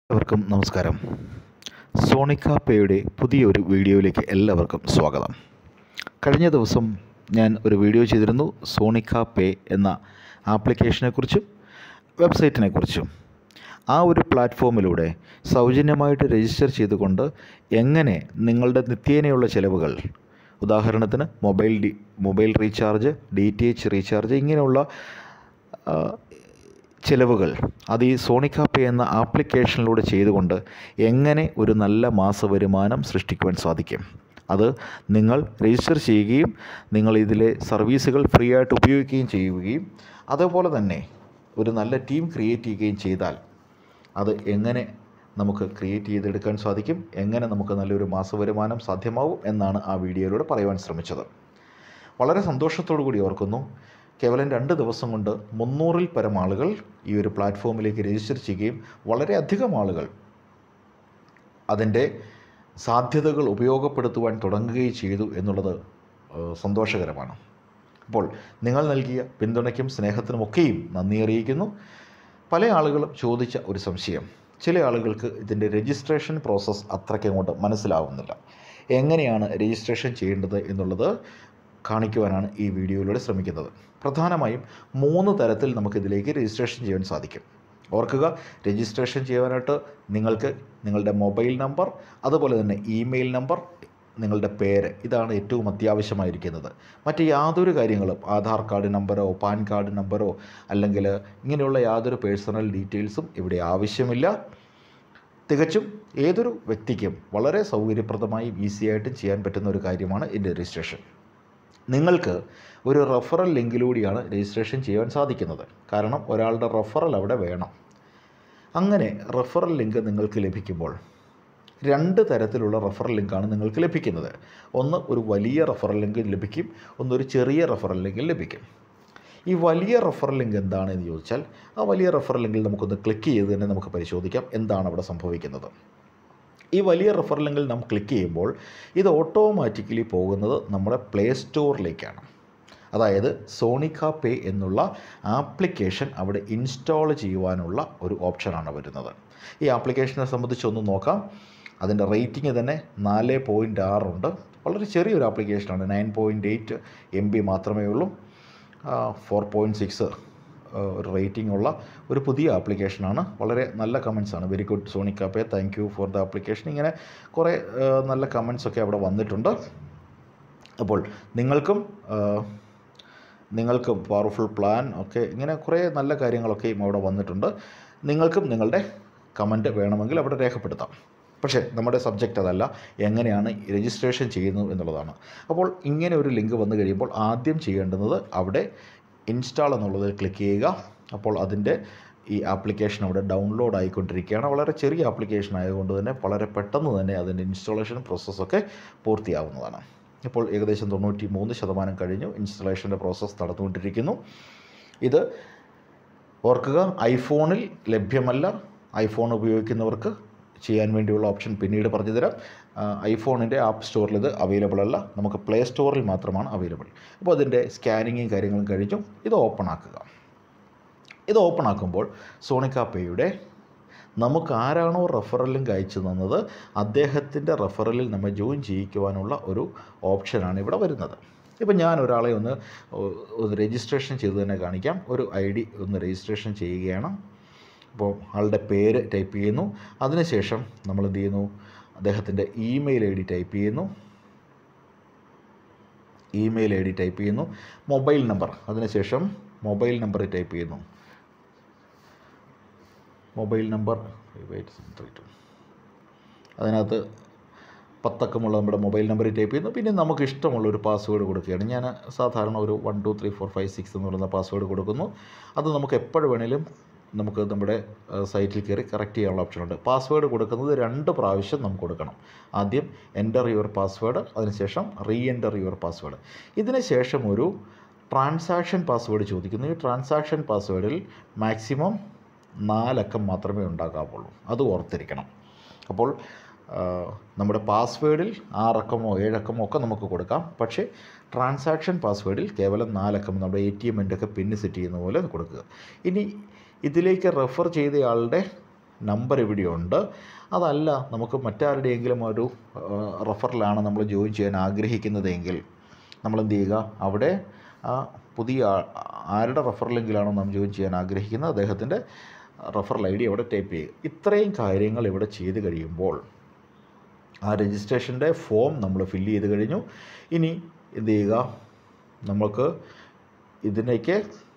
എല്ലാവർക്കും നമസ്കാരം. സോണിക്കാപ്പേയുടെ പുതിയൊരു വീഡിയോയിലേക്ക് എല്ലാവർക്കും സ്വാഗതം. കഴിഞ്ഞ ദിവസം ഞാൻ ഒരു വീഡിയോ ചെയ്തിരുന്നു സോണിക്കാപ്പേ എന്ന ആപ്ലിക്കേഷനെക്കുറിച്ചും വെബ്സൈറ്റിനെക്കുറിച്ചും. ആ ഒരു പ്ലാറ്റ്ഫോമിലൂടെ സൗജന്യമായിട്ട് രജിസ്റ്റർ ചെയ്തുകൊണ്ട് എങ്ങനെ നിങ്ങളുടെ നിത്യേനയുള്ള ചിലവുകൾ, ഉദാഹരണത്തിന് മൊബൈൽ റീചാർജ്, DTH റീചാർജ്, ഇങ്ങനെയുള്ള ചിലവുകൾ അത് ഈ സോണിക്കാപ്പേ എന്ന ആപ്ലിക്കേഷനിലൂടെ ചെയ്തുകൊണ്ട് എങ്ങനെ ഒരു നല്ല മാസവരുമാനം സൃഷ്ടിക്കുവാൻ സാധിക്കും. അത് നിങ്ങൾ രജിസ്റ്റർ ചെയ്യുകയും നിങ്ങൾ ഇതിലെ സർവീസുകൾ ഫ്രീ ആയിട്ട് ഉപയോഗിക്കുകയും ചെയ്യുകയും അതേപോലെ തന്നെ ഒരു നല്ല ടീം ക്രിയേറ്റ് ചെയ്യുകയും ചെയ്താൽ അത് എങ്ങനെ നമുക്ക് ക്രിയേറ്റ് ചെയ്തെടുക്കാൻ സാധിക്കും, എങ്ങനെ നമുക്ക് നല്ലൊരു മാസവരുമാനം സാധ്യമാവും എന്നാണ് ആ വീഡിയോയിലൂടെ പറയുവാൻ ശ്രമിച്ചത്. വളരെ സന്തോഷത്തോടു കൂടി ഓർക്കുന്നു, കേവലം 2 ദിവസം കൊണ്ട് 300-ൽ പരം ആളുകൾ ഈ ഒരു പ്ലാറ്റ്ഫോമിലേക്ക് രജിസ്റ്റർ ചെയ്യുകയും വളരെയധികം ആളുകൾ അതിൻ്റെ സാധ്യതകൾ ഉപയോഗപ്പെടുത്തുവാൻ തുടങ്ങുകയും ചെയ്തു എന്നുള്ളത് സന്തോഷകരമാണ്. അപ്പോൾ നിങ്ങൾ നൽകിയ പിന്തുണയ്ക്കും സ്നേഹത്തിനുമൊക്കെയും നന്ദി അറിയിക്കുന്നു. പല ആളുകളും ചോദിച്ച ഒരു സംശയം, ചില ആളുകൾക്ക് ഇതിൻ്റെ രജിസ്ട്രേഷൻ പ്രോസസ്സ് അത്രയ്ക്കങ്ങോട്ട് മനസ്സിലാവുന്നില്ല. എങ്ങനെയാണ് രജിസ്ട്രേഷൻ ചെയ്യേണ്ടത് എന്നുള്ളത് കാണിക്കുവാനാണ് ഈ വീഡിയോയിലൂടെ ശ്രമിക്കുന്നത്. പ്രധാനമായും 3 തരത്തിൽ നമുക്കിതിലേക്ക് രജിസ്ട്രേഷൻ ചെയ്യാൻ സാധിക്കും. ഓർക്കുക, രജിസ്ട്രേഷൻ ചെയ്യാനായിട്ട് നിങ്ങൾക്ക് നിങ്ങളുടെ മൊബൈൽ നമ്പർ, അതുപോലെ തന്നെ ഇമെയിൽ നമ്പർ, നിങ്ങളുടെ പേര്, ഇതാണ് ഏറ്റവും അത്യാവശ്യമായിരിക്കുന്നത്. മറ്റ് യാതൊരു കാര്യങ്ങളും, ആധാർ കാർഡ് നമ്പറോ പാൻ കാർഡ് നമ്പറോ അല്ലെങ്കിൽ ഇങ്ങനെയുള്ള യാതൊരു പേഴ്സണൽ ഡീറ്റെയിൽസും ഇവിടെ ആവശ്യമില്ല. തികച്ചും ഏതൊരു വ്യക്തിക്കും വളരെ സൗകര്യപ്രദമായും ഈസിയായിട്ടും ചെയ്യാൻ പറ്റുന്ന ഒരു കാര്യമാണ് ഇതിൻ്റെ രജിസ്ട്രേഷൻ. നിങ്ങൾക്ക് ഒരു റെഫറൽ ലിങ്കിലൂടെയാണ് രജിസ്ട്രേഷൻ ചെയ്യാൻ സാധിക്കുന്നത്. കാരണം ഒരാളുടെ റെഫറൽ അവിടെ വേണം. അങ്ങനെ റെഫറൽ ലിങ്ക് നിങ്ങൾക്ക് ലഭിക്കുമ്പോൾ 2 തരത്തിലുള്ള റെഫറൽ ലിങ്കാണ് നിങ്ങൾക്ക് ലഭിക്കുന്നത്. ഒന്ന് ഒരു വലിയ റെഫറൽ ലിങ്ക് ലഭിക്കും, ഒന്നൊരു ചെറിയ റെഫറൽ ലിങ്ക് ലഭിക്കും. ഈ വലിയ റെഫറൽ ലിങ്ക് എന്താണെന്ന് ചോദിച്ചാൽ, ആ വലിയ റെഫറൽ ലിങ്കിൽ നമുക്കൊന്ന് ക്ലിക്ക് ചെയ്ത് തന്നെ നമുക്ക് പരിശോധിക്കാം എന്താണ് അവിടെ സംഭവിക്കുന്നത്. ഈ വലിയ റെഫറൽ ലിങ്കിൽ നാം ക്ലിക്ക് ചെയ്യുമ്പോൾ ഇത് ഓട്ടോമാറ്റിക്കലി പോകുന്നത് നമ്മുടെ പ്ലേ സ്റ്റോറിലേക്കാണ്. അതായത് സോണിക്കാപ്പേ എന്നുള്ള ആപ്ലിക്കേഷൻ അവിടെ ഇൻസ്റ്റാൾ ചെയ്യുവാനുള്ള ഒരു ഓപ്ഷനാണ് വരുന്നത്. ഈ ആപ്ലിക്കേഷനെ സംബന്ധിച്ചൊന്ന് നോക്കാം. അതിൻ്റെ റേറ്റിംഗ് തന്നെ 4.6 ഉണ്ട്. വളരെ ചെറിയൊരു ആപ്ലിക്കേഷനാണ്. 9.8 MB മാത്രമേ ഉള്ളൂ. 4.6 ഒരു റേറ്റിംഗ് ഉള്ള ഒരു പുതിയ ആപ്ലിക്കേഷനാണ്. വളരെ നല്ല കമൻസാണ്. വെരി ഗുഡ് സോണിക്കാപ്പേ, thank you for the application. ഇങ്ങനെ കുറേ നല്ല കമൻസൊക്കെ അവിടെ വന്നിട്ടുണ്ട്. അപ്പോൾ നിങ്ങൾക്കും പവർഫുൾ പ്ലാൻ ഒക്കെ, ഇങ്ങനെ കുറേ നല്ല കാര്യങ്ങളൊക്കെയും അവിടെ വന്നിട്ടുണ്ട്. നിങ്ങൾക്കും നിങ്ങളുടെ കമൻറ്റ് വേണമെങ്കിൽ അവിടെ രേഖപ്പെടുത്താം. പക്ഷേ നമ്മുടെ സബ്ജക്റ്റ് അതല്ല, എങ്ങനെയാണ് രജിസ്ട്രേഷൻ ചെയ്യുന്നത് എന്നുള്ളതാണ്. അപ്പോൾ ഇങ്ങനെ ഒരു ലിങ്ക് വന്നു കഴിയുമ്പോൾ ആദ്യം ചെയ്യേണ്ടുന്നത് അവിടെ ഇൻസ്റ്റാൾ എന്നുള്ളതിൽ ക്ലിക്ക് ചെയ്യുക. അപ്പോൾ അതിൻ്റെ ഈ ആപ്ലിക്കേഷൻ അവിടെ ഡൗൺലോഡ് ആയിക്കൊണ്ടിരിക്കുകയാണ്. വളരെ ചെറിയ ആപ്ലിക്കേഷൻ ആയതുകൊണ്ട് തന്നെ വളരെ പെട്ടെന്ന് തന്നെ അതിൻ്റെ ഇൻസ്റ്റാളേഷൻ പ്രോസസ്സൊക്കെ പൂർത്തിയാവുന്നതാണ്. ഇപ്പോൾ ഏകദേശം 93% കഴിഞ്ഞു. ഇൻസ്റ്റാളേഷൻ്റെ പ്രോസസ്സ് നടന്നുകൊണ്ടിരിക്കുന്നു. ഇത് ഓർക്കുക, ഐഫോണിൽ ലഭ്യമല്ല. ഐഫോൺ ഉപയോഗിക്കുന്നവർക്ക് ചെയ്യാൻ വേണ്ടിയുള്ള ഓപ്ഷൻ പിന്നീട് പറഞ്ഞു തരാം. ഐഫോണിൻ്റെ ആപ്പ് സ്റ്റോറിൽ ഇത് അവൈലബിൾ അല്ല, നമുക്ക് പ്ലേ സ്റ്റോറിൽ മാത്രമാണ് അവൈലബിൾ. അപ്പോൾ അതിൻ്റെ സ്കാനിങ്ങും കാര്യങ്ങളും കഴിഞ്ഞു. ഇത് ഓപ്പൺ ആക്കുക. ഇത് ഓപ്പൺ ആക്കുമ്പോൾ സോണിക്കാപ്പേയുടെ നമുക്ക് ആരാണോ റെഫറൽ ലിങ്ക് അയച്ചു തന്നത് അദ്ദേഹത്തിൻ്റെ റെഫറലിൽ നമ്മൾ ജോയിൻ ചെയ്യിക്കുവാനുള്ള ഒരു ഓപ്ഷനാണ് ഇവിടെ വരുന്നത്. ഇപ്പം ഞാൻ ഒരാളെ ഒന്ന് രജിസ്ട്രേഷൻ ചെയ്ത് തന്നെ കാണിക്കാം. ഒരു ID ഒന്ന് രജിസ്ട്രേഷൻ ചെയ്യുകയാണ്. അപ്പോൾ ആളുടെ പേര് ടൈപ്പ് ചെയ്യുന്നു. അതിനുശേഷം നമ്മൾ എന്ത് ചെയ്യുന്നു, അദ്ദേഹത്തിൻ്റെ ഇമെയിൽ ID ടൈപ്പ് ചെയ്യുന്നു. മൊബൈൽ നമ്പർ, അതിനുശേഷം മൊബൈൽ നമ്പർ ടൈപ്പ് ചെയ്യുന്നു. Mobile number 5832. അതിനകത്ത് 10 അക്കമുള്ള നമ്മുടെ മൊബൈൽ നമ്പർ ടൈപ്പ് ചെയ്യുന്നു. പിന്നെ നമുക്ക് ഇഷ്ടമുള്ളൊരു പാസ്വേഡ് കൊടുക്കുകയാണ്. ഞാൻ സാധാരണ ഒരു 1 2 3 4 5 6 എന്ന് പറയുന്ന പാസ്വേഡ് കൊടുക്കുന്നു. അത് നമുക്ക് എപ്പോഴും വേണേലും നമുക്ക് നമ്മുടെ സൈറ്റിൽ കയറി കറക്റ്റ് ചെയ്യാനുള്ള ഓപ്ഷനുണ്ട്. പാസ്വേഡ് കൊടുക്കുന്നത് 2 പ്രാവശ്യം നമുക്ക് കൊടുക്കണം. ആദ്യം എൻ്റർ യുവർ പാസ്വേഡ്, അതിനുശേഷം റീഎൻ്റർ യുവർ പാസ്വേഡ്. ഇതിന് ശേഷം ഒരു ട്രാൻസാക്ഷൻ പാസ്വേഡ് ചോദിക്കുന്നു. ഈ ട്രാൻസാക്ഷൻ പാസ്വേഡിൽ മാക്സിമം 4 അക്കം മാത്രമേ ഉണ്ടാകാവുള്ളൂ. അത് ഓർത്തിരിക്കണം. അപ്പോൾ നമ്മുടെ പാസ്വേഡിൽ 6 അക്കമോ 7 അക്കമോ ഒക്കെ നമുക്ക് കൊടുക്കാം. പക്ഷേ ട്രാൻസാക്ഷൻ പാസ്വേഡിൽ കേവലം 4 അക്കം, നമ്മുടെ ATM ഒക്കെ പിന്ന് സെറ്റ് ചെയ്യുന്ന പോലെ കൊടുക്കുക. ഇനി ഇതിലേക്ക് റെഫർ ചെയ്തയാളുടെ നമ്പർ ഇവിടെയുണ്ട്. അതല്ല നമുക്ക് മറ്റാരുടെയെങ്കിലും ഒരു റെഫറലാണ് നമ്മൾ ജോയിൻ ചെയ്യാൻ ആഗ്രഹിക്കുന്നതെങ്കിൽ നമ്മളെന്ത് ചെയ്യുക, അവിടെ ആ പുതിയ ആരുടെ റെഫറൽ ലിങ്കിലാണോ നാം ജോയിൻ ചെയ്യാൻ ആഗ്രഹിക്കുന്നത് അദ്ദേഹത്തിൻ്റെ റെഫറൽ ഐ ഡി അവിടെ ടൈപ്പ് ചെയ്യുക. ഇത്രയും കാര്യങ്ങൾ ഇവിടെ ചെയ്ത് കഴിയുമ്പോൾ ആ രജിസ്ട്രേഷൻ്റെ ഫോം നമ്മൾ ഫില്ല് ചെയ്ത് കഴിഞ്ഞു. ഇനി എന്ത് ചെയ്യുക, നമുക്ക് ഇതിലേക്ക്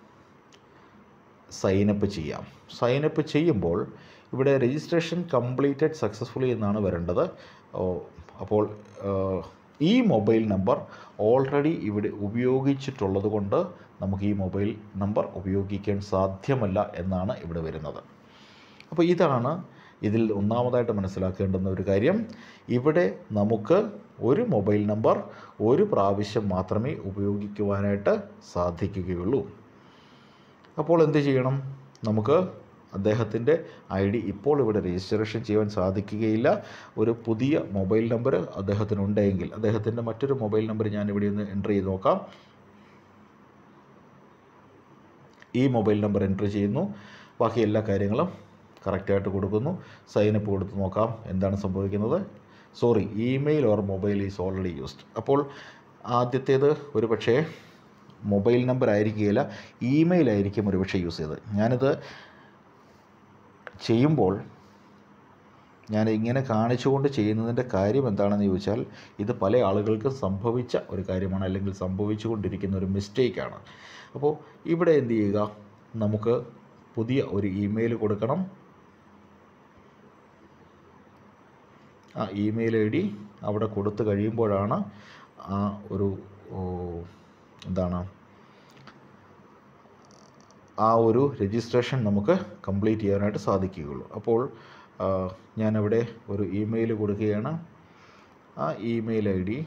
സൈനപ്പ് ചെയ്യാം. സൈനപ്പ് ചെയ്യുമ്പോൾ ഇവിടെ രജിസ്ട്രേഷൻ കംപ്ലീറ്റഡ് സക്സസ്ഫുള്ളി എന്നാണ് വരേണ്ടത്. അപ്പോൾ ഈ മൊബൈൽ നമ്പർ ഓൾറെഡി ഇവിടെ ഉപയോഗിച്ചിട്ടുള്ളത് കൊണ്ട് നമുക്ക് ഈ മൊബൈൽ നമ്പർ ഉപയോഗിക്കാൻ സാധ്യമല്ല എന്നാണ് ഇവിടെ വരുന്നത്. അപ്പോൾ ഇതാണ് ഇതിൽ ഒന്നാമതായിട്ട് മനസ്സിലാക്കേണ്ടുന്ന ഒരു കാര്യം. ഇവിടെ നമുക്ക് ഒരു മൊബൈൽ നമ്പർ ഒരു പ്രാവശ്യം മാത്രമേ ഉപയോഗിക്കുവാനായിട്ട് സാധിക്കുകയുള്ളൂ. അപ്പോൾ എന്ത് ചെയ്യണം, നമുക്ക് അദ്ദേഹത്തിൻ്റെ ഐ ഡി ഇപ്പോൾ ഇവിടെ രജിസ്ട്രേഷൻ ചെയ്യാൻ സാധിക്കുകയില്ല. ഒരു പുതിയ മൊബൈൽ നമ്പർ അദ്ദേഹത്തിനുണ്ടെങ്കിൽ അദ്ദേഹത്തിൻ്റെ മറ്റൊരു മൊബൈൽ നമ്പർ ഞാൻ ഇവിടെ ഒന്ന് എൻ്റർ ചെയ്ത് നോക്കാം. ഈ മൊബൈൽ നമ്പർ എൻ്റർ ചെയ്യുന്നു, ബാക്കി എല്ലാ കാര്യങ്ങളും കറക്റ്റായിട്ട് കൊടുക്കുന്നു. സൈനപ്പ് കൊടുത്ത് നോക്കാം എന്താണ് സംഭവിക്കുന്നത്. Sorry, email or mobile is already used. അപ്പോൾ ആദ്യത്തേത് ഒരു പക്ഷേ മൊബൈൽ നമ്പർ ആയിരിക്കുകയില്ല, ഇമെയിൽ ആയിരിക്കും ഒരു പക്ഷേ യൂസ് ചെയ്തത്. ഞാനിത് ചെയ്യുമ്പോൾ ഞാൻ ഇങ്ങനെ കാണിച്ചുകൊണ്ട് ചെയ്യുന്നതിൻ്റെ കാര്യം എന്താണെന്ന് ചോദിച്ചാൽ ഇത് പല ആളുകൾക്കും സംഭവിച്ച ഒരു കാര്യമാണ്, അല്ലെങ്കിൽ സംഭവിച്ചുകൊണ്ടിരിക്കുന്ന ഒരു മിസ്റ്റേക്കാണ്. അപ്പോൾ ഇവിടെ എന്ത് ചെയ്യുക, നമുക്ക് പുതിയ ഒരു ഇമെയിൽ കൊടുക്കണം. ആ ഇമെയിൽ ഐ ഡി അവിടെ കൊടുത്തു കഴിയുമ്പോഴാണ് ആ ഒരു ആ ഒരു രജിസ്ട്രേഷൻ നമുക്ക് കംപ്ലീറ്റ് ചെയ്യാനായിട്ട് സാധിക്കുകയുള്ളൂ. അപ്പോൾ ഞാനവിടെ ഒരു ഇമെയിൽ കൊടുക്കുകയാണ്. ആ ഇമെയിൽ ഐ ഡി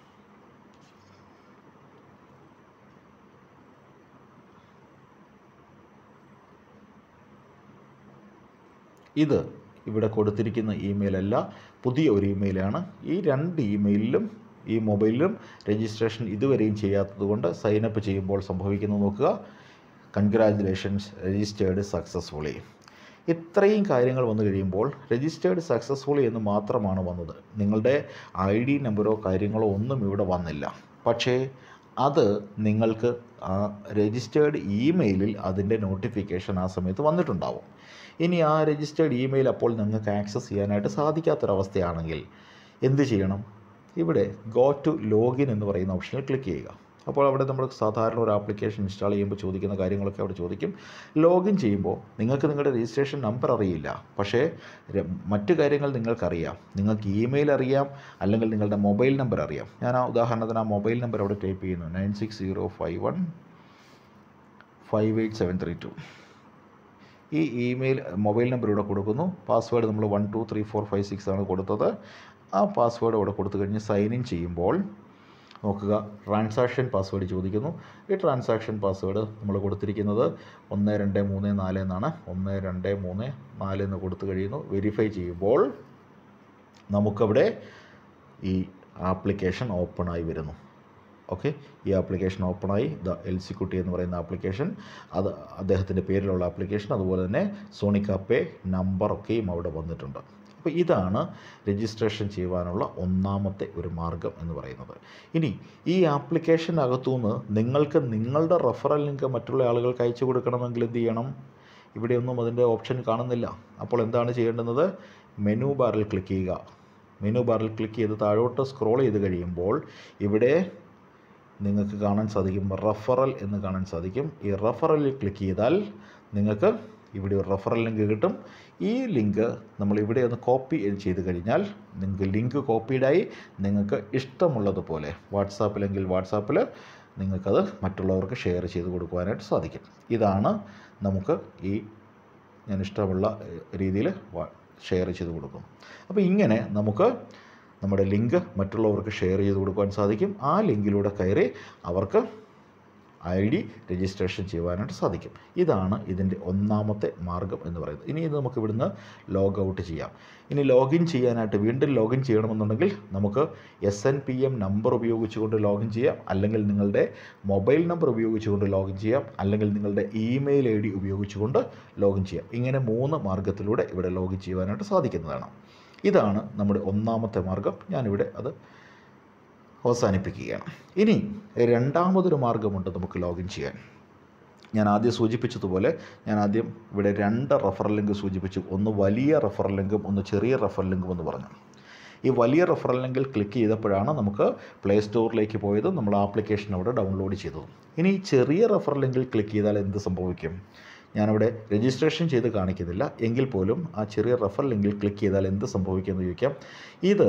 ഇത് ഇവിടെ കൊടുത്തിരിക്കുന്ന ഇമെയിൽ അല്ല, പുതിയ ഒരു ഇമെയിലാണ്. ഈ രണ്ട് ഇമെയിലിലും ഈ മൊബൈലിലും രജിസ്ട്രേഷൻ ഇതുവരെയും ചെയ്യാത്തതുകൊണ്ട് സൈനപ്പ് ചെയ്യുമ്പോൾ സംഭവിക്കുന്നത് നോക്കുക. Congratulations, registered successfully. ഇത്രയും കാര്യങ്ങൾ വന്നു കഴിയുമ്പോൾ രജിസ്റ്റേർഡ് സക്സസ്ഫുള്ളി എന്ന് മാത്രമാണ് വന്നത്. നിങ്ങളുടെ ഐ ഡി നമ്പറോ കാര്യങ്ങളോ ഒന്നും ഇവിടെ വന്നില്ല. പക്ഷേ അത് നിങ്ങൾക്ക് ആ രജിസ്റ്റേർഡ് ഇമെയിലിൽ അതിൻ്റെ നോട്ടിഫിക്കേഷൻ ആ സമയത്ത് വന്നിട്ടുണ്ടാവും. ഇനി ആ രജിസ്റ്റേർഡ് ഇമെയിൽ അപ്പോൾ നിങ്ങൾക്ക് ആക്സസ് ചെയ്യാനായിട്ട് സാധിക്കാത്തൊരവസ്ഥയാണെങ്കിൽ എന്ത് ചെയ്യണം, ഇവിടെ ഗോ ടു ലോഗിൻ എന്ന് പറയുന്ന ഓപ്ഷനിൽ ക്ലിക്ക് ചെയ്യുക. അപ്പോൾ അവിടെ നമ്മൾ സാധാരണ ഒരു ആപ്ലിക്കേഷൻ ഇൻസ്റ്റാൾ ചെയ്യുമ്പോൾ ചോദിക്കുന്ന കാര്യങ്ങളൊക്കെ അവിടെ ചോദിക്കും. ലോഗിൻ ചെയ്യുമ്പോൾ നിങ്ങൾക്ക് നിങ്ങളുടെ രജിസ്ട്രേഷൻ നമ്പർ അറിയില്ല, പക്ഷേ മറ്റു കാര്യങ്ങൾ നിങ്ങൾക്കറിയാം. നിങ്ങൾക്ക് ഇമെയിൽ അറിയാം, അല്ലെങ്കിൽ നിങ്ങളുടെ മൊബൈൽ നമ്പർ അറിയാം. ഞാൻ ആ ഉദാഹരണത്തിന് ആ മൊബൈൽ നമ്പർ അവിടെ ടൈപ്പ് ചെയ്യുന്നു, 9605158732. ഈ ഇമെയിൽ മൊബൈൽ നമ്പർ ഇവിടെ കൊടുക്കുന്നു. പാസ്വേഡ് നമ്മൾ 123456 ആണ് കൊടുത്തത്. ആ പാസ്വേഡ് ഇവിടെ കൊടുത്തു കഴിഞ്ഞ് സൈൻ ഇൻ ചെയ്യുമ്പോൾ നോക്കുക, ട്രാൻസാക്ഷൻ പാസ്വേഡ് ചോദിക്കുന്നു. ഈ ട്രാൻസാക്ഷൻ പാസ്വേഡ് നമ്മൾ കൊടുത്തിരിക്കുന്നത് 1234 എന്നാണ്. 1234 എന്ന് കൊടുത്തു കഴിയുന്നു. വെരിഫൈ ചെയ്യുമ്പോൾ നമുക്കവിടെ ഈ ആപ്ലിക്കേഷൻ ഓപ്പണായി വരുന്നു. ഓക്കെ, ഈ ആപ്ലിക്കേഷൻ ഓപ്പണായി. എൽസിക്കുട്ടി എന്ന് പറയുന്ന ആപ്ലിക്കേഷൻ, അത് അദ്ദേഹത്തിൻ്റെ പേരിലുള്ള ആപ്ലിക്കേഷൻ, അതുപോലെ തന്നെ സോണിക്കാപ്പേ നമ്പറൊക്കെയും അവിടെ വന്നിട്ടുണ്ട്. അപ്പോൾ ഇതാണ് രജിസ്ട്രേഷൻ ചെയ്യുവാനുള്ള ഒന്നാമത്തെ ഒരു മാർഗം എന്ന് പറയുന്നത്. ഇനി ഈ ആപ്ലിക്കേഷനകത്തുനിന്ന് നിങ്ങൾക്ക് നിങ്ങളുടെ റെഫറൽ ലിങ്ക് മറ്റുള്ള ആളുകൾക്ക് അയച്ചു കൊടുക്കണമെങ്കിൽ എന്ത് ചെയ്യണം, ഇവിടെയൊന്നും അതിൻ്റെ ഓപ്ഷൻ കാണുന്നില്ല. അപ്പോൾ എന്താണ് ചെയ്യേണ്ടുന്നത്, മെനു ബാറിൽ ക്ലിക്ക് ചെയ്യുക. മെനു ബാറിൽ ക്ലിക്ക് ചെയ്ത് താഴോട്ട് സ്ക്രോൾ ചെയ്ത് കഴിയുമ്പോൾ ഇവിടെ നിങ്ങൾക്ക് കാണാൻ സാധിക്കും റെഫറൽ എന്ന് കാണാൻ സാധിക്കും. ഈ റെഫറലിൽ ക്ലിക്ക് ചെയ്താൽ നിങ്ങൾക്ക് ഇവിടെ ഒരു റെഫറൽ ലിങ്ക് കിട്ടും. ഈ ലിങ്ക് നമ്മൾ ഇവിടെ ഒന്ന് കോപ്പി ചെയ്ത് കഴിഞ്ഞാൽ നിങ്ങൾക്ക് ലിങ്ക് കോപ്പീഡായി നിങ്ങൾക്ക് ഇഷ്ടമുള്ളതുപോലെ വാട്സാപ്പിലെങ്കിൽ വാട്സാപ്പിൽ നിങ്ങൾക്കത് മറ്റുള്ളവർക്ക് ഷെയർ ചെയ്ത് കൊടുക്കുവാനായിട്ട് സാധിക്കും. ഇതാണ് നമുക്ക് ഈ ഞാൻ ഇഷ്ടമുള്ള രീതിയിൽ ഷെയർ ചെയ്ത് കൊടുക്കും. അപ്പോൾ ഇങ്ങനെ നമുക്ക് നമ്മുടെ ലിങ്ക് മറ്റുള്ളവർക്ക് ഷെയർ ചെയ്ത് കൊടുക്കുവാൻ സാധിക്കും. ആ ലിങ്കിലൂടെ കയറി അവർക്ക് ID രജിസ്ട്രേഷൻ ചെയ്യുവാനായിട്ട് സാധിക്കും. ഇതാണ് ഇതിൻ്റെ ഒന്നാമത്തെ മാർഗ്ഗം എന്ന് പറയുന്നത്. ഇനി ഇത് നമുക്ക് ഇവിടുന്ന് ലോഗ് ഔട്ട് ചെയ്യാം. ഇനി ലോഗിൻ ചെയ്യാനായിട്ട് വീണ്ടും ലോഗിൻ ചെയ്യണമെന്നുണ്ടെങ്കിൽ നമുക്ക് SNPM നമ്പർ ഉപയോഗിച്ചുകൊണ്ട് ലോഗിൻ ചെയ്യാം, അല്ലെങ്കിൽ നിങ്ങളുടെ മൊബൈൽ നമ്പർ ഉപയോഗിച്ചുകൊണ്ട് ലോഗിൻ ചെയ്യാം, അല്ലെങ്കിൽ നിങ്ങളുടെ ഇമെയിൽ ID ഉപയോഗിച്ചുകൊണ്ട് ലോഗിൻ ചെയ്യാം. ഇങ്ങനെ 3 മാർഗ്ഗത്തിലൂടെ ഇവിടെ ലോഗിൻ ചെയ്യുവാനായിട്ട് സാധിക്കുന്നതാണ്. ഇതാണ് നമ്മുടെ ഒന്നാമത്തെ മാർഗ്ഗം. ഞാനിവിടെ അത് അവസാനിപ്പിക്കുകയാണ്. ഇനി രണ്ടാമതൊരു മാർഗ്ഗമുണ്ട് നമുക്ക് ലോഗിൻ ചെയ്യാൻ. ഞാൻ ആദ്യം സൂചിപ്പിച്ചതുപോലെ ഞാൻ ആദ്യം ഇവിടെ 2 റെഫറൽ ലിങ്ക് സൂചിപ്പിച്ചു. ഒന്ന് വലിയ റെഫറൽ ലിങ്കും ഒന്ന് ചെറിയ റെഫറൽ ലിങ്കും എന്ന് പറഞ്ഞു. ഈ വലിയ റെഫറൽ ലിങ്കിൽ ക്ലിക്ക് ചെയ്തപ്പോഴാണ് നമുക്ക് പ്ലേ സ്റ്റോറിലേക്ക് പോയത്, നമ്മൾ ആപ്ലിക്കേഷൻ അവിടെ ഡൗൺലോഡ് ചെയ്തത്. ഇനി ഈ ചെറിയ റെഫറൽ ലിങ്കിൽ ക്ലിക്ക് ചെയ്താൽ എന്ത് സംഭവിക്കും? ഞാനിവിടെ രജിസ്ട്രേഷൻ ചെയ്ത് കാണിക്കുന്നില്ല, എങ്കിൽ പോലും ആ ചെറിയ റെഫറൽ ലിങ്കിൽ ക്ലിക്ക് ചെയ്താൽ എന്ത് സംഭവിക്കുമെന്ന് ചോദിക്കാം. ഇത്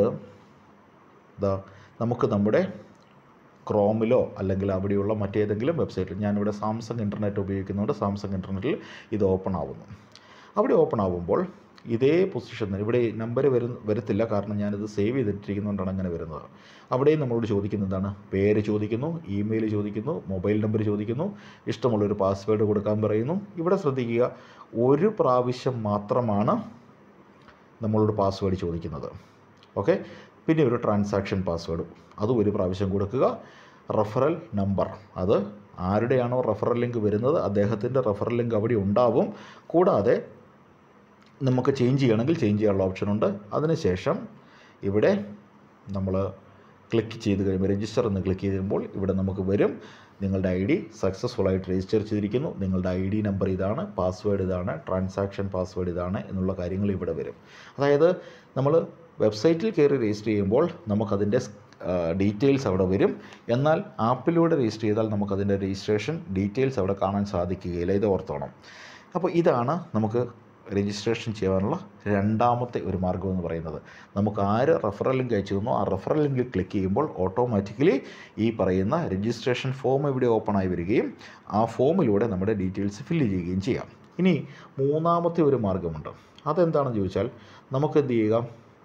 നമുക്ക് നമ്മുടെ ക്രോമിലോ അല്ലെങ്കിൽ അവിടെയുള്ള മറ്റേതെങ്കിലും വെബ്സൈറ്റിൽ, ഞാനിവിടെ സാംസങ് ഇൻ്റർനെറ്റ് ഉപയോഗിക്കുന്നുണ്ട്, സാംസങ് ഇൻ്റർനെറ്റിൽ ഇത് ഓപ്പൺ ആവുന്നു. അവിടെ ഓപ്പൺ ആവുമ്പോൾ ഇതേ പൊസിഷൻ ഇവിടെ നമ്പർ വരത്തില്ല, കാരണം ഞാനിത് സേവ് ചെയ്തിട്ടിരിക്കുന്നതുകൊണ്ടാണ് അങ്ങനെ വരുന്നത്. അവിടെയും നമ്മളോട് ചോദിക്കുന്നതാണ്, പേര് ചോദിക്കുന്നു, ഇമെയിൽ ചോദിക്കുന്നു, മൊബൈൽ നമ്പർ ചോദിക്കുന്നു, ഇഷ്ടമുള്ളൊരു പാസ്വേഡ് കൊടുക്കാൻ പറയുന്നു. ഇവിടെ ശ്രദ്ധിക്കുക, ഒരു പ്രാവശ്യം മാത്രമാണ് നമ്മളോട് പാസ്വേഡ് ചോദിക്കുന്നത്. ഓക്കെ, പിന്നെ ഒരു ട്രാൻസാക്ഷൻ പാസ്വേഡ് അതും ഒരു പ്രാവശ്യം കൊടുക്കുക. റെഫറൽ നമ്പർ, അത് ആരുടെയാണോ റെഫറൽ ലിങ്ക് വരുന്നത് അദ്ദേഹത്തിൻ്റെ റെഫറൽ ലിങ്ക് അവിടെ ഉണ്ടാവും. കൂടാതെ നമുക്ക് ചേഞ്ച് ചെയ്യണമെങ്കിൽ ചേഞ്ച് ചെയ്യാനുള്ള ഓപ്ഷനുണ്ട്. അതിനുശേഷം ഇവിടെ നമ്മൾ ക്ലിക്ക് ചെയ്ത് കഴിയുമ്പോൾ രജിസ്റ്റർ എന്ന് ക്ലിക്ക് ചെയ്യുമ്പോൾ ഇവിടെ നമുക്ക് വരും, നിങ്ങളുടെ ID സക്സസ്ഫുൾ ആയിട്ട് രജിസ്റ്റർ ചെയ്തിരിക്കുന്നു, നിങ്ങളുടെ ID നമ്പർ ഇതാണ്, പാസ്വേഡ് ഇതാണ്, ട്രാൻസാക്ഷൻ പാസ്വേഡ് ഇതാണ് എന്നുള്ള കാര്യങ്ങൾ ഇവിടെ വരും. അതായത് നമ്മൾ വെബ്സൈറ്റിൽ കയറി രജിസ്റ്റർ ചെയ്യുമ്പോൾ നമുക്കതിൻ്റെ ഡീറ്റെയിൽസ് അവിടെ വരും. എന്നാൽ ആപ്പിലൂടെ രജിസ്റ്റർ ചെയ്താൽ നമുക്കതിൻ്റെ രജിസ്ട്രേഷൻ ഡീറ്റെയിൽസ് അവിടെ കാണാൻ സാധിക്കുകയില്ല. ഇത് ഓർത്തോണം. അപ്പോൾ ഇതാണ് നമുക്ക് രജിസ്ട്രേഷൻ ചെയ്യാനുള്ള രണ്ടാമത്തെ ഒരു മാർഗ്ഗം എന്ന് പറയുന്നത്. നമുക്ക് ആര് റെഫറൽ ലിങ്ക് അയച്ചു തന്നോ ആ റെഫറൽ ലിങ്കിൽ ക്ലിക്ക് ചെയ്യുമ്പോൾ ഓട്ടോമാറ്റിക്കലി ഈ പറയുന്ന രജിസ്ട്രേഷൻ ഫോം ഇവിടെ ഓപ്പൺ ആയി വരികയും ആ ഫോമിലൂടെ നമ്മുടെ ഡീറ്റെയിൽസ് ഫില്ല് ചെയ്യുകയും ചെയ്യാം. ഇനി മൂന്നാമത്തെ ഒരു മാർഗ്ഗമുണ്ട്. അതെന്താണെന്ന് ചോദിച്ചാൽ നമുക്ക് എന്ത് ചെയ്യുക,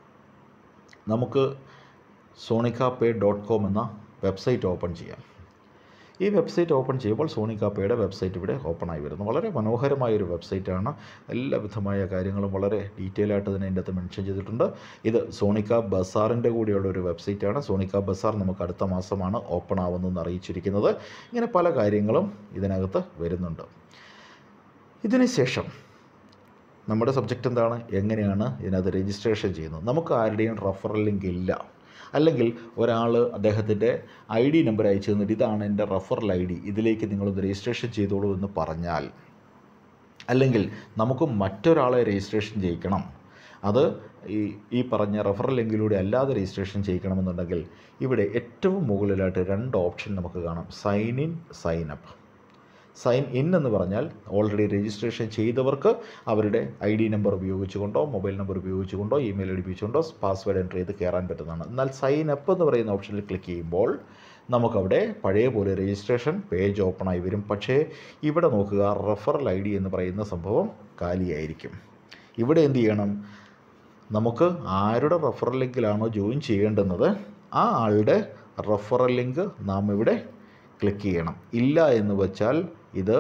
നമുക്ക് sonikapay.com എന്ന വെബ്സൈറ്റ് ഓപ്പൺ ചെയ്യാം. ഈ വെബ്സൈറ്റ് ഓപ്പൺ ചെയ്യുമ്പോൾ സോണിക്കാപ്പയുടെ വെബ്സൈറ്റ് ഇവിടെ ഓപ്പൺ ആയി വരുന്നു. വളരെ മനോഹരമായൊരു വെബ്സൈറ്റാണ്. എല്ലാവിധമായ കാര്യങ്ങളും വളരെ ഡീറ്റെയിൽ ആയിട്ട് തന്നെ ഇതിൻ്റെ അകത്ത് മെൻഷൻ ചെയ്തിട്ടുണ്ട്. ഇത് സോണിക്ക ബസാറിൻ്റെ കൂടെയുള്ള ഒരു വെബ്സൈറ്റാണ്. സോണിക്ക ബസാർ നമുക്ക് അടുത്ത മാസമാണ് ഓപ്പൺ ആവുന്നതെന്ന് അറിയിച്ചിരിക്കുന്നത്. ഇങ്ങനെ പല കാര്യങ്ങളും ഇതിനകത്ത് വരുന്നുണ്ട്. ഇതിനുശേഷം നമ്മുടെ സബ്ജക്റ്റ് എന്താണ്, എങ്ങനെയാണ് ഇതിനകത്ത് രജിസ്ട്രേഷൻ ചെയ്യുന്നത്. നമുക്ക് ആരുടെയും റെഫറൽ ലിങ്ക് ഇല്ല, അല്ലെങ്കിൽ ഒരാൾ അദ്ദേഹത്തിൻ്റെ ID നമ്പർ അയച്ചു തന്നിട്ട് ഇതാണ് എൻ്റെ റെഫറൽ ID, ഇതിലേക്ക് നിങ്ങളൊന്ന് രജിസ്ട്രേഷൻ ചെയ്തോളൂ എന്ന് പറഞ്ഞാൽ, അല്ലെങ്കിൽ നമുക്ക് മറ്റൊരാളെ രജിസ്ട്രേഷൻ ചെയ്യിക്കണം, അത് ഈ പറഞ്ഞ റെഫറൽ ലിങ്കിലൂടെ അല്ലാതെ രജിസ്ട്രേഷൻ ചെയ്യിക്കണമെന്നുണ്ടെങ്കിൽ ഇവിടെ ഏറ്റവും മുകളിലായിട്ട് 2 ഓപ്ഷൻ നമുക്ക് കാണാം. Sign in, sign up. Sign in എന്ന് പറഞ്ഞാൽ ഓൾറെഡി രജിസ്ട്രേഷൻ ചെയ്തവർക്ക് അവരുടെ ID നമ്പർ ഉപയോഗിച്ചുകൊണ്ടോ മൊബൈൽ നമ്പർ ഉപയോഗിച്ചുകൊണ്ടോ ഇമെയിൽ ID ഉപയോഗിച്ചുകൊണ്ടോ പാസ്വേഡ് എൻ്റർ ചെയ്ത് കയറാൻ പറ്റുന്നതാണ്. എന്നാൽ സൈൻ അപ്പ് എന്ന് പറയുന്ന ഓപ്ഷനിൽ ക്ലിക്ക് ചെയ്യുമ്പോൾ നമുക്കവിടെ പഴയ പോലെ രജിസ്ട്രേഷൻ പേജ് ഓപ്പൺ ആയി വരും. പക്ഷേ ഇവിടെ നോക്കുക, റെഫറൽ ID എന്ന് പറയുന്ന സംഭവം കാലിയായിരിക്കും. ഇവിടെ എന്ത് ചെയ്യണം, നമുക്ക് ആരുടെ റെഫറൽ ലിങ്കിലാണോ ജോയിൻ ചെയ്യേണ്ടുന്നത് ആ ആളുടെ റെഫറൽ ലിങ്ക് നാം ഇവിടെ ക്ലിക്ക് ചെയ്യണം. ഇല്ല എന്ന് വെച്ചാൽ ഇത്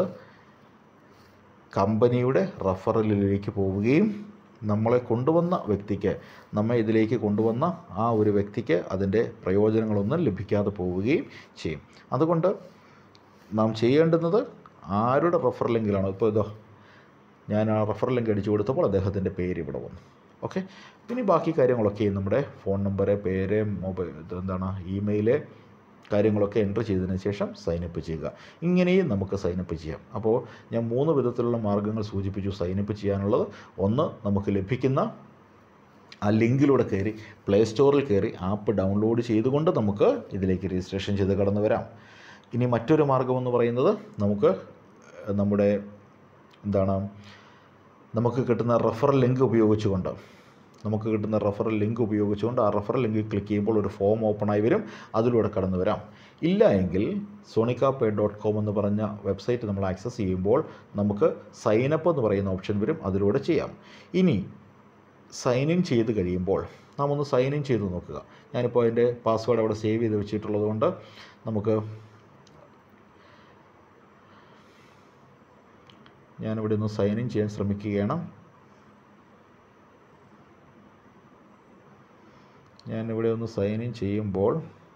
കമ്പനിയുടെ റെഫറലിലേക്ക് പോവുകയും നമ്മളെ കൊണ്ടുവന്ന വ്യക്തിക്ക്, നമ്മെ ഇതിലേക്ക് കൊണ്ടുവന്ന ആ ഒരു വ്യക്തിക്ക് അതിൻ്റെ പ്രയോജനങ്ങളൊന്നും ലഭിക്കാതെ പോവുകയും ചെയ്യും. അതുകൊണ്ട് നാം ചെയ്യേണ്ടുന്നത് ആരുടെ റെഫറൽ ലിങ്കിലാണോ, ഇപ്പോൾ ഇതോ ഞാൻ ആ റെഫറൽ ലിങ്ക് അടിച്ചു കൊടുത്തപ്പോൾ അദ്ദേഹത്തിൻ്റെ പേര് ഇവിടെ വന്നു. ഓക്കെ, ഇനി ബാക്കി കാര്യങ്ങളൊക്കെ നമ്മുടെ ഫോൺ നമ്പർ, പേര്, മൊബൈൽ ഇമെയില് കാര്യങ്ങളൊക്കെ എൻ്റർ ചെയ്തതിന് ശേഷം സൈനപ്പ് ചെയ്യുക. ഇങ്ങനെയും നമുക്ക് സൈനപ്പ് ചെയ്യാം. അപ്പോൾ ഞാൻ 3 വിധത്തിലുള്ള മാർഗ്ഗങ്ങൾ സൂചിപ്പിച്ചു സൈനപ്പ് ചെയ്യാനുള്ളത്. ഒന്ന്, നമുക്ക് ലഭിക്കുന്ന ആ ലിങ്കിലൂടെ കയറി പ്ലേ സ്റ്റോറിൽ കയറി ആപ്പ് ഡൗൺലോഡ് ചെയ്തുകൊണ്ട് നമുക്ക് ഇതിലേക്ക് രജിസ്ട്രേഷൻ ചെയ്ത് കടന്നു വരാം. ഇനി മറ്റൊരു മാർഗ്ഗമെന്ന് പറയുന്നത് നമുക്ക് നമ്മുടെ നമുക്ക് കിട്ടുന്ന റെഫറൽ ലിങ്ക് ഉപയോഗിച്ചുകൊണ്ട് ആ റെഫറൽ ലിങ്കിൽ ക്ലിക്ക് ചെയ്യുമ്പോൾ ഒരു ഫോം ഓപ്പൺ ആയി വരും, അതിലൂടെ കടന്നു വരാം. ഇല്ല എങ്കിൽ sonikapay.com എന്ന് പറഞ്ഞ വെബ്സൈറ്റ് നമ്മൾ ആക്സസ് ചെയ്യുമ്പോൾ നമുക്ക് സൈനപ്പ് എന്ന് പറയുന്ന ഓപ്ഷൻ വരും, അതിലൂടെ ചെയ്യാം. ഇനി സൈൻ ഇൻ ചെയ്ത് കഴിയുമ്പോൾ നാം ഒന്ന് സൈൻ ഇൻ ചെയ്ത് നോക്കുക. ഞാനിപ്പോൾ അതിൻ്റെ പാസ്വേഡ് അവിടെ സേവ് ചെയ്ത് വെച്ചിട്ടുള്ളത് കൊണ്ട് നമുക്ക് ഞാനിവിടെ ഒന്ന് സൈൻ ഇൻ ചെയ്യാൻ ശ്രമിക്കുകയാണ്. ഞാനിവിടെ ഒന്ന് സൈൻ ഇൻ ചെയ്യുമ്പോൾ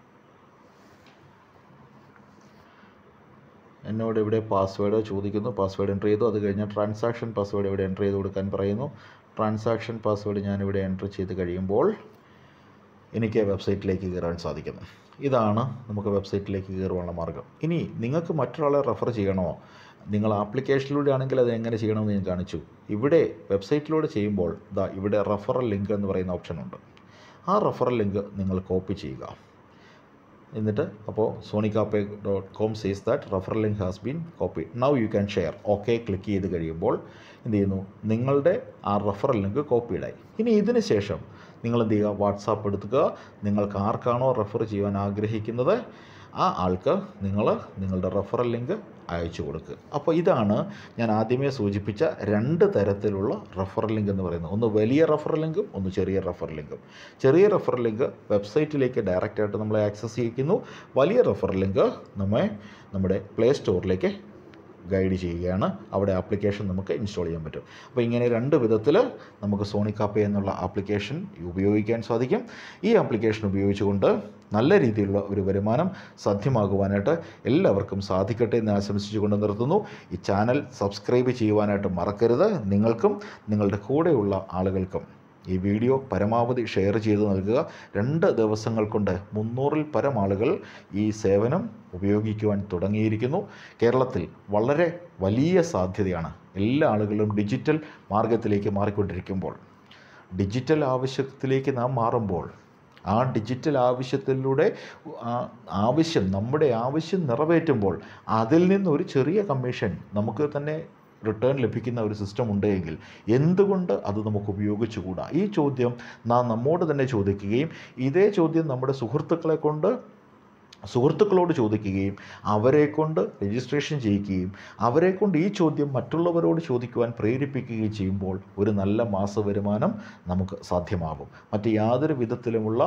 എന്നോട് ഇവിടെ പാസ്വേഡ് ചോദിക്കുന്നു. പാസ്വേഡ് എൻ്റർ ചെയ്തു. അത് കഴിഞ്ഞാൽ ട്രാൻസാക്ഷൻ പാസ്വേഡ് ഇവിടെ എൻ്റർ ചെയ്ത് കൊടുക്കാൻ പറയുന്നു. ട്രാൻസാക്ഷൻ പാസ്വേഡ് ഞാനിവിടെ എൻ്റർ ചെയ്ത് കഴിയുമ്പോൾ എനിക്ക് വെബ്സൈറ്റിലേക്ക് കയറാൻ സാധിക്കുന്നു. ഇതാണ് നമുക്ക് വെബ്സൈറ്റിലേക്ക് കയറുവാനുള്ള മാർഗ്ഗം. ഇനി നിങ്ങൾക്ക് മറ്റൊരാളെ റെഫർ ചെയ്യണോ, നിങ്ങൾ ആപ്ലിക്കേഷനിലൂടെ ആണെങ്കിൽ അത് എങ്ങനെ ചെയ്യണമെന്ന് ഞാൻ കാണിച്ചു. ഇവിടെ വെബ്സൈറ്റിലൂടെ ചെയ്യുമ്പോൾ ഇവിടെ റെഫറൽ ലിങ്ക് എന്ന് പറയുന്ന ഓപ്ഷൻ ഉണ്ട്. ആ റെഫറൽ ലിങ്ക് നിങ്ങൾ കോപ്പി ചെയ്യുക. എന്നിട്ട് അപ്പോൾ sonikapay.com says that referral link has been copied. Now you can share. Okay click ചെയ്ത് കഴിയുമ്പോൾ എന്ത് ചെയ്യുന്നു, നിങ്ങളുടെ ആ റെഫറൽ ലിങ്ക് കോപ്പിയിടായി. ഇനി ഇതിന് ശേഷം നിങ്ങൾ എന്ത് ചെയ്യുക, വാട്സാപ്പ് എടുക്കുക. നിങ്ങൾക്ക് ആർക്കാണോ റെഫർ ചെയ്യാൻ ആഗ്രഹിക്കുന്നത് ആ ആൾക്ക് നിങ്ങളുടെ റെഫറൽ ലിങ്ക് അയച്ചു കൊടുക്കുക. അപ്പോൾ ഇതാണ് ഞാൻ ആദ്യമേ സൂചിപ്പിച്ച 2 തരത്തിലുള്ള റെഫറൽ ലിങ്ക് എന്ന് പറയുന്നത്. ഒന്ന് വലിയ റെഫറൽ ലിങ്കും ഒന്ന് ചെറിയ റെഫറൽ ലിങ്കും. ചെറിയ റെഫറൽ ലിങ്ക് വെബ്സൈറ്റിലേക്ക് ഡയറക്റ്റായിട്ട് നമ്മളെ ആക്സസ് ചെയ്യിക്കുന്നു. വലിയ റെഫറൽ ലിങ്ക് നമ്മുടെ പ്ലേ സ്റ്റോറിലേക്ക് ഗൈഡ് ചെയ്യുകയാണ്. അവിടെ ആപ്ലിക്കേഷൻ നമുക്ക് ഇൻസ്റ്റാൾ ചെയ്യാൻ പറ്റും. അപ്പോൾ ഇങ്ങനെ 2 വിധത്തിൽ നമുക്ക് സോണിക്കാപ്പേ എന്നുള്ള ആപ്ലിക്കേഷൻ ഉപയോഗിക്കാൻ സാധിക്കും. ഈ ആപ്ലിക്കേഷൻ ഉപയോഗിച്ചുകൊണ്ട് നല്ല രീതിയിലുള്ള ഒരു വരുമാനം സാധ്യമാകുവാനായിട്ട് എല്ലാവർക്കും സാധിക്കട്ടെ എന്ന് ആശംസിച്ചുകൊണ്ട് നിർത്തുന്നു. ഈ ചാനൽ സബ്സ്ക്രൈബ് ചെയ്യുവാനായിട്ട് മറക്കരുത്. നിങ്ങൾക്കും നിങ്ങളുടെ കൂടെയുള്ള ആളുകൾക്കും ഈ വീഡിയോ പരമാവധി ഷെയർ ചെയ്ത് നൽകുക. 2 ദിവസങ്ങൾ കൊണ്ട് 300-ൽ പരം ആളുകൾ ഈ സേവനം ഉപയോഗിക്കുവാൻ തുടങ്ങിയിരിക്കുന്നു. കേരളത്തിൽ വളരെ വലിയ സാധ്യതയാണ്. എല്ലാ ആളുകളും ഡിജിറ്റൽ മാർഗത്തിലേക്ക് മാറിക്കൊണ്ടിരിക്കുമ്പോൾ, ഡിജിറ്റൽ ആവശ്യത്തിലേക്ക് നാം മാറുമ്പോൾ, ആ ഡിജിറ്റൽ ആവശ്യത്തിലൂടെ നമ്മുടെ ആവശ്യം നിറവേറ്റുമ്പോൾ അതിൽ നിന്നൊരു ചെറിയ കമ്മീഷൻ നമുക്ക് തന്നെ റിട്ടേൺ ലഭിക്കുന്ന ഒരു സിസ്റ്റം ഉണ്ടെങ്കിൽ എന്തുകൊണ്ട് അത് നമുക്ക് ഉപയോഗിച്ചുകൂടാ? ഈ ചോദ്യം നാം നമ്മോട് തന്നെ ചോദിക്കുകയും ഇതേ ചോദ്യം നമ്മുടെ സുഹൃത്തുക്കളോട് ചോദിക്കുകയും അവരെക്കൊണ്ട് രജിസ്ട്രേഷൻ ചെയ്യിക്കുകയും അവരെക്കൊണ്ട് ഈ ചോദ്യം മറ്റുള്ളവരോട് ചോദിക്കുവാൻ പ്രേരിപ്പിക്കുകയും ചെയ്യുമ്പോൾ ഒരു നല്ല മാസ വരുമാനം നമുക്ക് സാധ്യമാകും. മറ്റ് യാതൊരു വിധത്തിലുമുള്ള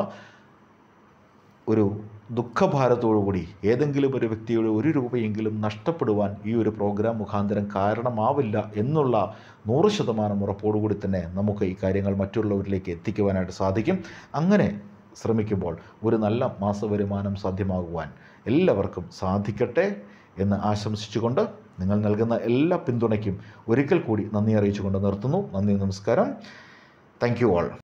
ഒരു ദുഃഖഭാരത്തോടുകൂടി ഏതെങ്കിലും ഒരു വ്യക്തിയുടെ 1 രൂപയെങ്കിലും നഷ്ടപ്പെടുവാൻ ഈ ഒരു പ്രോഗ്രാം മുഖാന്തരം കാരണമാവില്ല എന്നുള്ള 100% ഉറപ്പോടുകൂടി തന്നെ നമുക്ക് ഈ കാര്യങ്ങൾ മറ്റുള്ളവരിലേക്ക് എത്തിക്കുവാനായിട്ട് സാധിക്കും. അങ്ങനെ ശ്രമിക്കുമ്പോൾ ഒരു നല്ല മാസവരുമാനം സാധ്യമാകുവാൻ എല്ലാവർക്കും സാധിക്കട്ടെ എന്ന് ആശംസിച്ചുകൊണ്ട് നിങ്ങൾ നൽകുന്ന എല്ലാ പിന്തുണയ്ക്കും ഒരിക്കൽ കൂടി നന്ദി അറിയിച്ചുകൊണ്ട് നിർത്തുന്നു. നന്ദി, നമസ്കാരം. Thank you all.